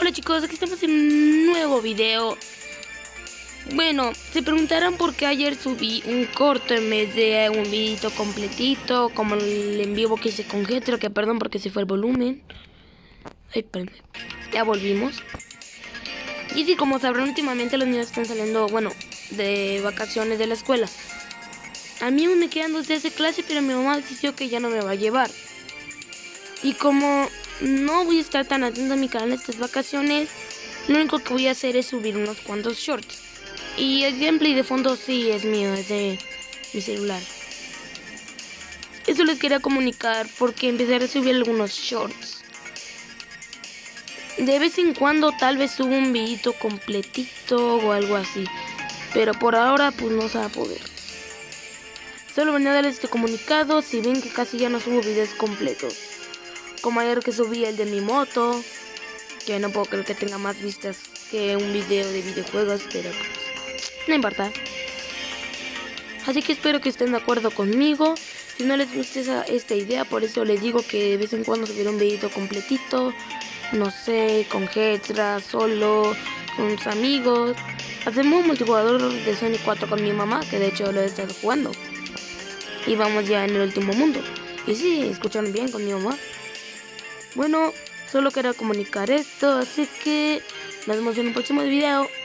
Hola chicos, aquí estamos en un nuevo video. Bueno, se preguntarán por qué ayer subí un corto en vez de un videito completito, como el en vivo que hice con Getro, que perdón porque se fue el volumen. Ay, espérenme. Ya volvimos. Y sí, como sabrán, últimamente los niños están saliendo, bueno, de vacaciones de la escuela. A mí aún me quedan 2 días de clase, pero mi mamá decidió que ya no me va a llevar. Y como no voy a estar tan atento a mi canal estas vacaciones, lo único que voy a hacer es subir unos cuantos shorts. Y el gameplay de fondo sí es mío, es de mi celular. Eso les quería comunicar porque empezaré a subir algunos shorts. De vez en cuando tal vez subo un videito completito o algo así. Pero por ahora pues no se va a poder. Solo venía a darles este comunicado si ven que casi ya no subo videos completos. Como ayer que subí el de mi moto, que no puedo creer que tenga más vistas que un video de videojuegos, pero pues, no importa. Así que espero que estén de acuerdo conmigo. Si no les gusta esta idea, por eso les digo que de vez en cuando subiré un videito completito. No sé, con Hetra, solo, con sus amigos. Hacemos un multijugador de Sonic 4 con mi mamá, que de hecho lo he estado jugando. Y vamos ya en el último mundo. Y sí, escucharon bien con mi mamá. Bueno, solo quería comunicar esto, así que nos vemos en un próximo video.